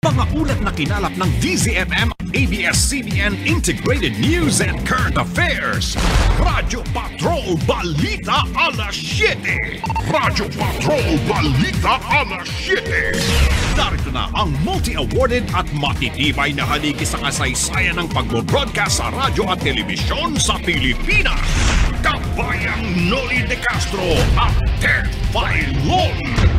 Mga ulat na kinalap ng DZMM, ABS-CBN Integrated News and Current Affairs. Radyo Patrol Balita alas 7. Radyo Patrol Balita alas 7. Narito na ang multi-awarded at matitibay na haligi sa kasaysayan ng pagbo-broadcast sa radyo at telebisyon sa Pilipinas. Kabayang Noli De Castro at Ted Filon.